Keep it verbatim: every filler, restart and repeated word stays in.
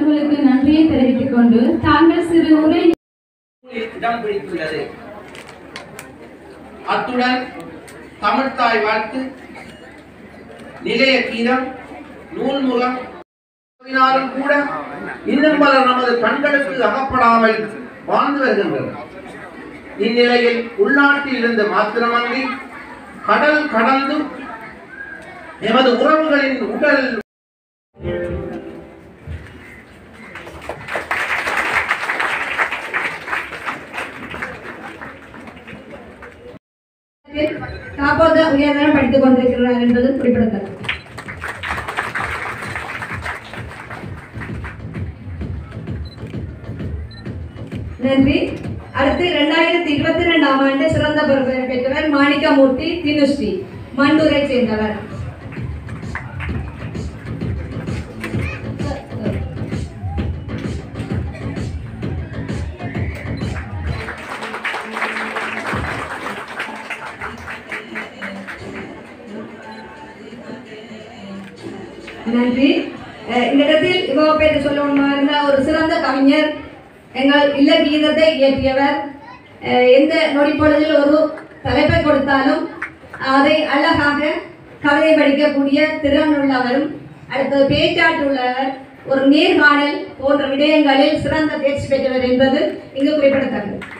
அவர்களுக்கு நன்றியை தெரிவித்துக் கொண்டு தாங்கள் சிறு உரை இடம் பிடித்துள்ளது. அத்துடன் தமிழ்த்தாய் வாழ்த்து, நிலைய கீதம், நூல்முகம் கூட இன்னும் பலர் நமது கண்களுக்கு அகப்படாமல் வாழ்ந்து வருகின்றனர். இந்நிலையில் உள்நாட்டில் இருந்து மாத்திரமன்றி கடல் கடந்து எமது உறவுகளின் உடல் காப்போது உயர்தரம் படித்துக் கொண்டிருக்கிறார் என்பது குறிப்பிடத்தக்கது. நன்றி. அடுத்து இரண்டாயிரத்தி இருபத்தி இரண்டாம் ஆண்டு சிறந்த பெறுபேறு பெற்றவர் மாணிக்கமூர்த்தி தினுஸ்ரீ, மண்டூரை சேர்ந்தவர். நன்றி. இந்த இடத்தில் இவ்வளவு பேர் சொல்லணுமா ஒரு சிறந்த கவிஞர், எங்கள் இல்ல கீதத்தை இயற்றியவர், எந்த நொடிப்பொழுதில் ஒரு தலைப்பை கொடுத்தாலும் அதை அழகாக கவிதை படிக்கக்கூடிய திறன் உள்ளவரும், அடுத்தது பேச்சாற்றுள்ளவர், ஒரு நேர்காணல் போன்ற விடயங்களில் சிறந்த தேர்ச்சி பெற்றவர் என்பது இங்கு குறிப்பிடத்தக்கது.